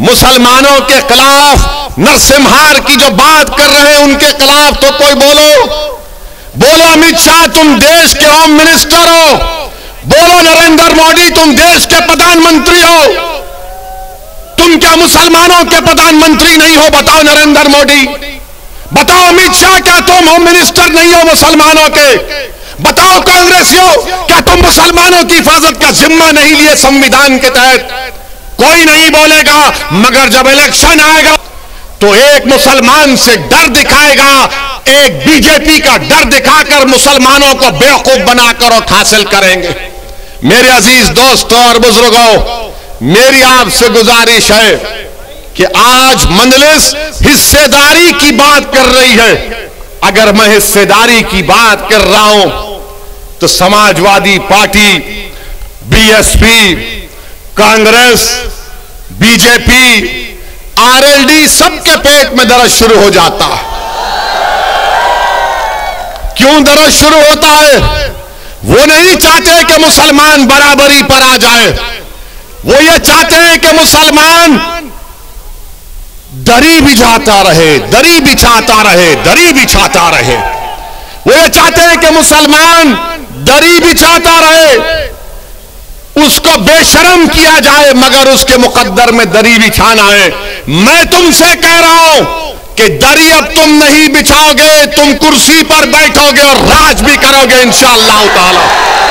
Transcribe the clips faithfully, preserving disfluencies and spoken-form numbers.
मुसलमानों के खिलाफ नरसिम्हार की जो बात कर रहे हैं उनके खिलाफ तो कोई बोलो बोलो अमित शाह तुम देश के होम मिनिस्टर हो, बोलो नरेंद्र मोदी तुम देश के प्रधानमंत्री हो, तुम क्या मुसलमानों के प्रधानमंत्री नहीं हो? बताओ नरेंद्र मोदी, बताओ अमित शाह, क्या तुम होम मिनिस्टर नहीं हो मुसलमानों के? बताओ कांग्रेसियों, क्या तुम मुसलमानों की हिफाजत का जिम्मा नहीं लिए संविधान के तहत? कोई नहीं बोलेगा, मगर जब इलेक्शन आएगा तो एक मुसलमान से डर दिखाएगा, एक बीजेपी का डर दिखाकर मुसलमानों को बेवकूफ बनाकर वोट हासिल करेंगे। मेरे अजीज दोस्तों और बुजुर्गों, मेरी आपसे गुजारिश है कि आज मजलिस हिस्सेदारी की बात कर रही है। अगर मैं हिस्सेदारी की बात कर रहा हूं तो Samajwadi party, BSP, Congress, BJP, RLD सबके पेट में दर्द शुरू हो जाता है। क्यों दर्द शुरू होता है? वो नहीं चाहते कि मुसलमान बराबरी पर आ जाए, वो ये चाहते हैं कि मुसलमान दरी बिछाता रहे, दरी बिछाता रहे, दरी बिछाता रहे। वो ये चाहते हैं कि मुसलमान दरी बिछाता रहे, उसको बेशर्म किया जाए, मगर उसके मुकद्दर में दरी बिछाना है। मैं तुमसे कह रहा हूं कि दरी अब तुम नहीं बिछाओगे, तुम कुर्सी पर बैठोगे और राज भी करोगे इंशाअल्लाह ताला।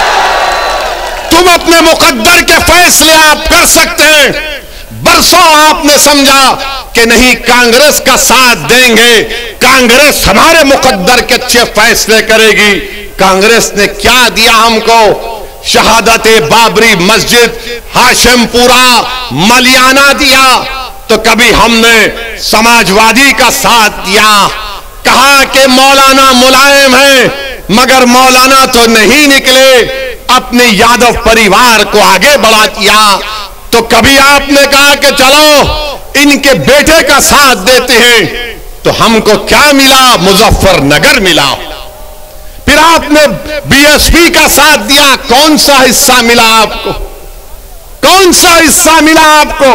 तुम अपने मुकद्दर के फैसले आप कर सकते हैं। बरसों आपने समझा कि नहीं कांग्रेस का साथ देंगे, कांग्रेस हमारे मुकद्दर के अच्छे फैसले करेगी। कांग्रेस ने क्या दिया हमको? शहादत बाबरी मस्जिद, हाशिमपुरा, मलियाना दिया। तो कभी हमने समाजवादी का साथ दिया, कहा कि मौलाना मुलायम है, मगर मौलाना तो नहीं निकले, अपने यादव परिवार को आगे बढ़ा दिया। तो कभी आपने कहा कि चलो इनके बेटे का साथ देते हैं, तो हमको क्या मिला? मुजफ्फरनगर मिला। फिर आपने बीएसपी का साथ दिया, कौन सा हिस्सा मिला आपको? कौन सा हिस्सा मिला आपको?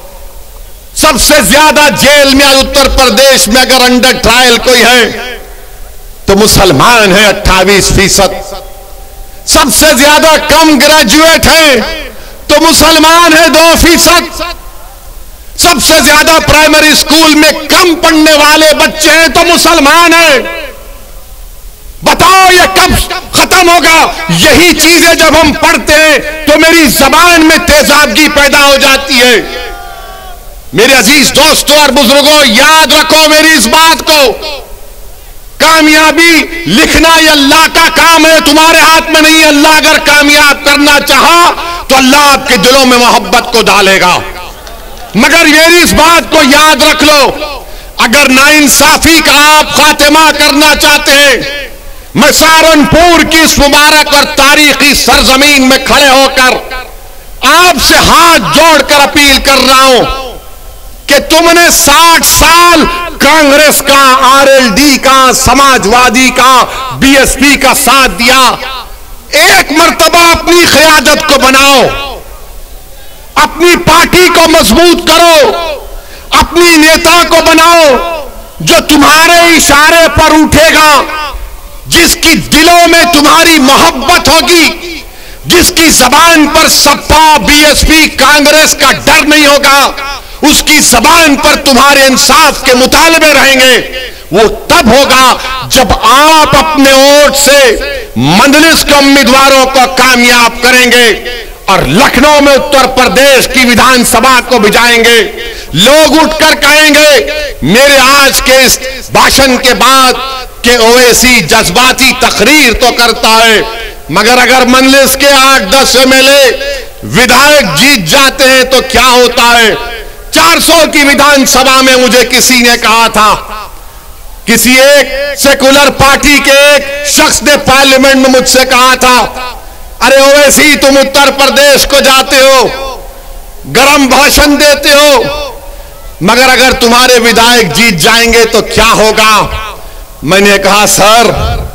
सबसे ज्यादा जेल में उत्तर प्रदेश में अगर अंडर ट्रायल कोई है तो मुसलमान है अट्ठाईस फीसद। सबसे ज्यादा कम ग्रेजुएट है तो मुसलमान है दो फीसद। सबसे ज्यादा प्राइमरी स्कूल में कम पढ़ने वाले बच्चे हैं तो मुसलमान है। बताओ ये कब खत्म होगा? यही चीजें जब हम पढ़ते हैं तो मेरी जबान में तेजाबगी पैदा हो जाती है। मेरे अजीज दोस्तों और बुजुर्गों, याद रखो मेरी इस बात को, कामयाबी लिखना ये अल्लाह का काम है, तुम्हारे हाथ में नहीं। अल्लाह अगर कामयाब करना चाहा तो अल्लाह आपके दिलों में मोहब्बत को डालेगा। मगर मेरी इस बात को याद रख लो, अगर नाइंसाफी का आप खात्मा करना चाहते हैं, मैं सहारनपुर की इस मुबारक और तारीखी सरजमीन में खड़े होकर आपसे हाथ जोड़कर अपील कर रहा हूं कि तुमने साठ साल कांग्रेस का, आरएलडी का, समाजवादी का, बीएसपी का साथ दिया। एक मर्तबा अपनी क़यादत को बनाओ, अपनी पार्टी को मजबूत करो, अपनी नेता को बनाओ जो तुम्हारे इशारे पर उठेगा, जिसकी दिलों में तुम्हारी मोहब्बत होगी, जिसकी जबान पर सपा, बीएसपी, कांग्रेस का डर नहीं होगा, उसकी जबान पर तुम्हारे इंसाफ के मुतालबे रहेंगे। वो तब होगा जब आप अपने वोट से मजलिस के उम्मीदवारों को कामयाब करेंगे और लखनऊ में उत्तर प्रदेश की विधानसभा को भिजाएंगे। लोग उठकर कहेंगे, मेरे आज के इस भाषण के बाद कि ओवैसी जज्बाती तकरीर तो करता है, मगर अगर मजलिस के आठ दस एमएलए विधायक जीत जाते हैं तो क्या होता है? चार सौ की विधानसभा में मुझे किसी ने कहा था, किसी एक सेकुलर पार्टी के एक शख्स ने पार्लियामेंट में मुझसे कहा था, अरे ओवैसी तुम उत्तर प्रदेश को जाते हो, गरम भाषण देते हो, मगर अगर तुम्हारे विधायक जीत जाएंगे तो क्या होगा? मैंने कहा, सर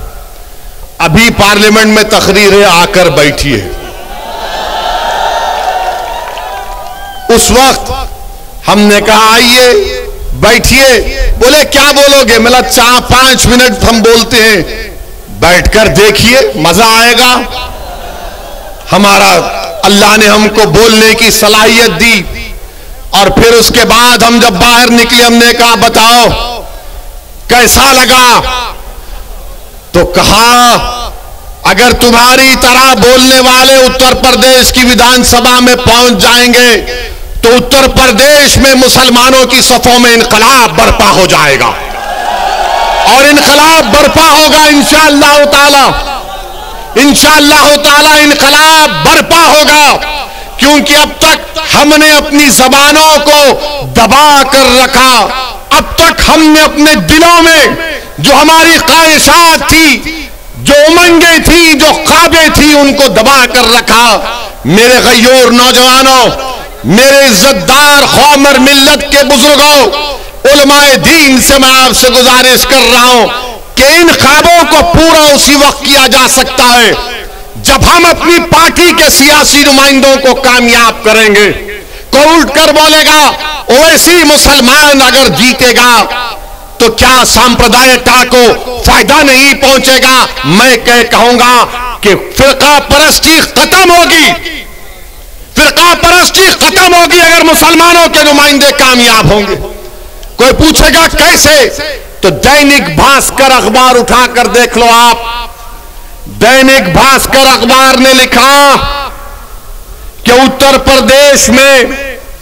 अभी पार्लियामेंट में तकरीर है, आकर बैठिए। उस वक्त हमने कहा आइए बैठिए। बोले क्या बोलोगे? मेरा चार पांच मिनट हम बोलते हैं, बैठकर देखिए मजा आएगा। हमारा अल्लाह ने हमको बोलने की सलाहियत दी और फिर उसके बाद हम जब बाहर निकले हमने कहा बताओ कैसा लगा? तो कहा अगर तुम्हारी तरह बोलने वाले उत्तर प्रदेश की विधानसभा में पहुंच जाएंगे तो उत्तर प्रदेश में मुसलमानों की सफों में इनकलाब बर्पा हो जाएगा और इनकलाब बर्पा होगा इंशाअल्लाह ताला। इंशाअल्लाह ताला इनकलाब बर्पा होगा, क्योंकि अब तक हमने अपनी जबानों को दबा कर रखा। अब तक हमने अपने दिलों में जो हमारी ख्वाहिशात थी, जो उमंगें थी, जो ख्वाबें थी, उनको दबा कर रखा। मेरे गयूर नौजवानों, मेरे इज्जतदार कौमर मिल्लत के बुजुर्गों, उलमाए दीन से मैं आपसे गुजारिश कर रहा हूं कि इन ख्वाबों को पूरा उसी वक्त किया जा सकता है जब हम अपनी पार्टी के सियासी नुमाइंदों को कामयाब करेंगे। कोई उठकर बोलेगा ओवैसी मुसलमान अगर जीतेगा तो क्या सांप्रदायिकता को फायदा नहीं पहुंचेगा? मैं कह कहूंगा कि फिरका परस्ती खत्म होगी, फिरका परस्ती खत्म होगी अगर मुसलमानों के नुमाइंदे कामयाब होंगे। कोई पूछेगा कैसे? तो दैनिक भास्कर अखबार उठाकर देख लो आप। दैनिक भास्कर अखबार ने लिखा कि उत्तर प्रदेश में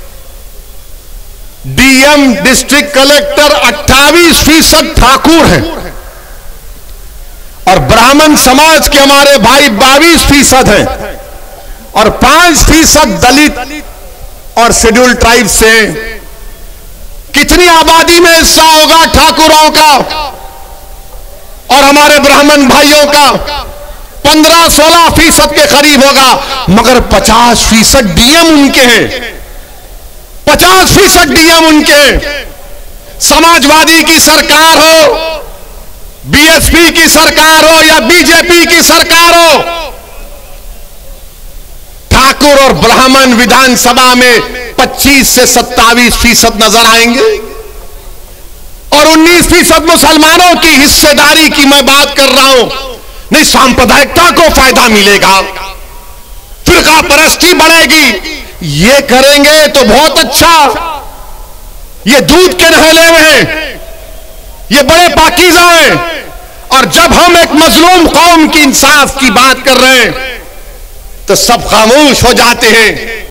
डीएम डिस्ट्रिक्ट कलेक्टर अट्ठाईस फीसद ठाकुर हैं और ब्राह्मण समाज के हमारे भाई बाईस फीसद हैं और पांच फीसद दलित और शेड्यूल्ड ट्राइब से। कितनी आबादी में हिस्सा होगा ठाकुरों का और हमारे ब्राह्मण भाइयों का? पंद्रह सोलह फीसद के करीब होगा, मगर पचास फीसद डीएम उनके हैं, पचास फीसद डीएम उनके हैं। समाजवादी की सरकार हो, बीएसपी की सरकार हो या बीजेपी की सरकार हो, ठाकुर और ब्राह्मण विधानसभा में पच्चीस से सत्ताईस फीसद नजर आएंगे और उन्नीस फीसद मुसलमानों की हिस्सेदारी की मैं बात कर रहा हूं। नहीं, सांप्रदायिकता को फायदा मिलेगा, फिरका परस्ती बढ़ेगी। ये करेंगे तो बहुत अच्छा, ये दूध के नहले में हैं, ये बड़े पाकीज़ा हैं। और जब हम एक मजलूम कौम की इंसाफ की बात कर रहे हैं तो सब खामोश हो जाते हैं।